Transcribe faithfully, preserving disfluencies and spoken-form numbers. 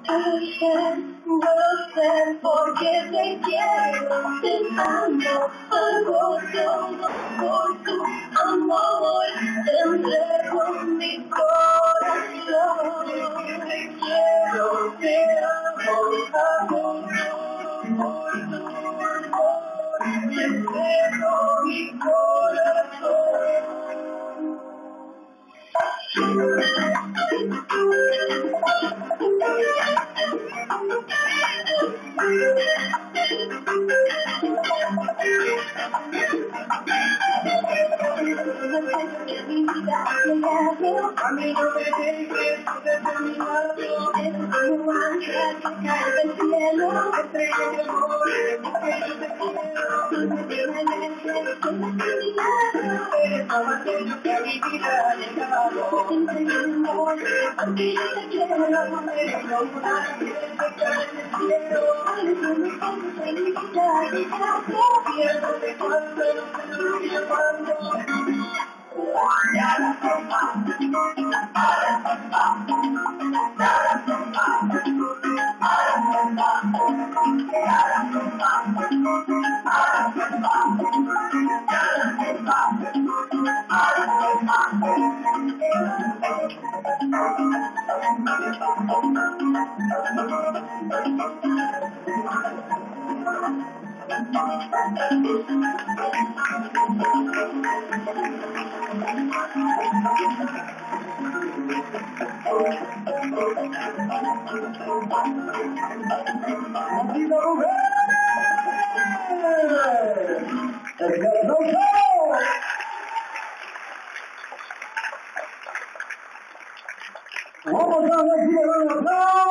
Ayer yo lo sé porque te quiero, te amo, orgullo por tu amor, te entrego mi corazón. Te quiero, te amo, orgullo por tu amor, te entrego mi corazón. A mí no me dejes determinado, es un ángel que cae del cielo, estrella de amor, que yo te quiero, eres más bello que mi vida ha llegado, a ti yo te quiero, eres como un ángel que cae del cielo, eres mi felicidad, viéndote cuando no te estoy llamando. Vamos a ver si le van a